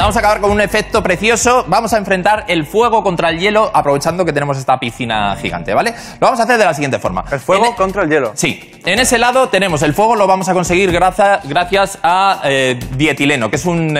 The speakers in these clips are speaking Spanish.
Vamos a acabar con un efecto precioso. Vamos a enfrentar el fuego contra el hielo, aprovechando que tenemos esta piscina gigante, ¿vale? Lo vamos a hacer de la siguiente forma. ¿El fuego contra el hielo? Sí. En ese lado tenemos el fuego, lo vamos a conseguir gracias a dietileno, que es un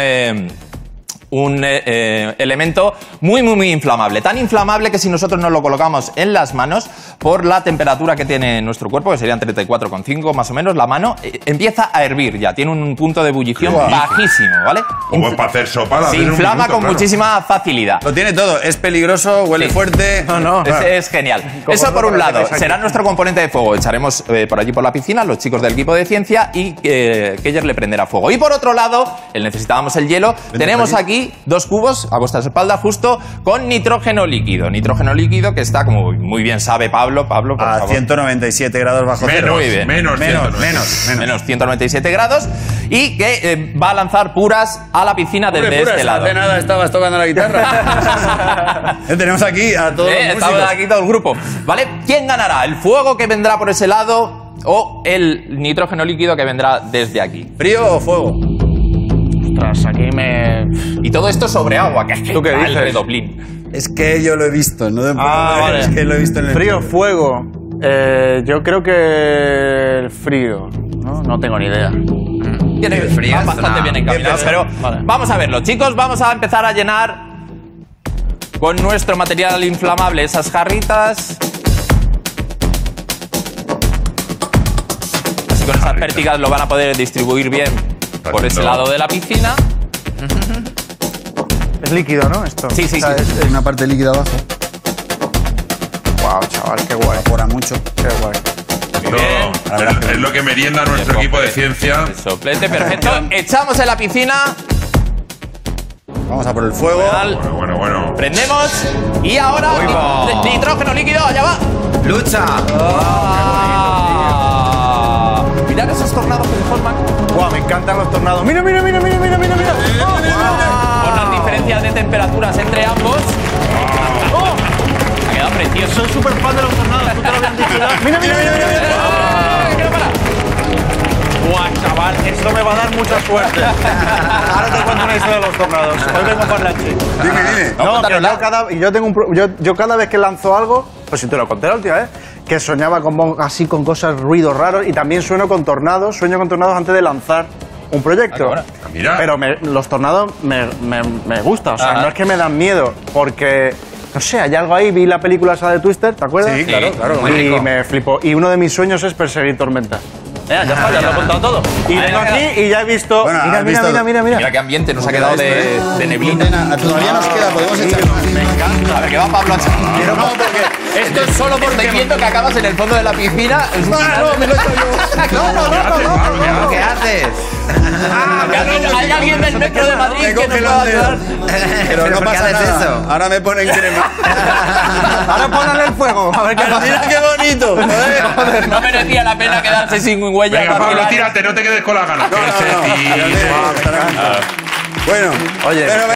elemento muy inflamable. Tan inflamable que si nosotros nos lo colocamos en las manos, por la temperatura que tiene nuestro cuerpo, que serían 34,5 más o menos, la mano empieza a hervir ya. Tiene un punto de ebullición bajísimo, ¿vale? Como para hacer sopa. Se inflama con muchísima facilidad. Lo tiene todo. Es peligroso, huele fuerte. No. Es genial. Eso por un lado. Será nuestro componente de fuego. Echaremos por allí por la piscina los chicos del equipo de ciencia y Keller le prenderá fuego. Y por otro lado, necesitábamos el hielo. Tenemos aquí 2 cubos a vuestra espalda justo con nitrógeno líquido. Nitrógeno líquido que está, como muy bien sabe Pablo, por a favor. 197 grados bajo cero. Muy bien. Menos 197 grados y que va a lanzar puras a la piscina desde este lado. Hace nada estabas tocando la guitarra. Tenemos aquí a todos los músicos. Estaba aquí todo el grupo. ¿Vale? ¿Quién ganará? ¿El fuego que vendrá por ese lado o el nitrógeno líquido que vendrá desde aquí? ¿Frío o fuego? Ostras, aquí me... Y todo esto sobre agua, que es que ¿Tú qué el dices? redoblín. Es que yo lo he visto, no te puedo creer, vale. es que lo he visto en el Frío, fuego. Yo creo que el frío. No tengo ni idea. Va bastante bien encaminado, pero Vale. vamos a verlo. Chicos, vamos a empezar a llenar con nuestro material inflamable esas jarritas. Así con esas pértigas lo van a poder distribuir bien por ese lado de la piscina. Es líquido, ¿no? Esto. Sí. Hay una parte líquida abajo. Wow, chaval, qué guay. Evapora mucho. Qué guay. No, es lo que merienda nuestro equipo de ciencia. El soplete, perfecto. Echamos en la piscina. Vamos a por el fuego. Bueno. Prendemos. Y ahora nitrógeno líquido, allá va. ¡Lucha! Mirad esos tornados que se forman. Guau, me encantan los tornados. Mira. Por las diferencias de temperaturas entre ambos. Ha quedado precioso. Soy súper fan de los tornados. Tú te lo habías dicho ya. Mira. ¡Que no para! Guau, chaval, esto me va a dar mucha suerte. Ahora te cuento una historia de los tornados. Hoy vengo para la chica. Dime. No, que yo cada vez que lanzo algo, pues si te lo conté la última vez, que soñaba así con cosas, ruidos raros, y también sueño con tornados antes de lanzar un proyecto. Mira. Pero los tornados me gustan, o sea, no es que me dan miedo, porque, no sé, hay algo ahí, vi la película esa de Twister, ¿te acuerdas? Sí, claro. Y me flipó. Y uno de mis sueños es perseguir tormentas. Ya está, ya lo he contado todo. Y vengo aquí y ya he visto... Bueno, has mira. Mira qué ambiente nos ha quedado de neblina. Todavía nos queda, podemos echar. Me encanta. A ver, que va Pablo a echar. Pero no, porque esto es solo porque estoy viendo que acabas en el fondo de la piscina. No, me lo he hecho yo. No. ¿Qué haces? Hay alguien del metro de Madrid Me que nos coge pueda ayudar. Pero no pasa nada. Ahora me ponen crema. Ahora pónganle el fuego, a ver qué pasa. Mira qué bonito. Joder. No merecía la pena quedarse sin huella. Venga, Pablo, dactilar. tírate, no te quedes con las ganas. Bueno, Oye.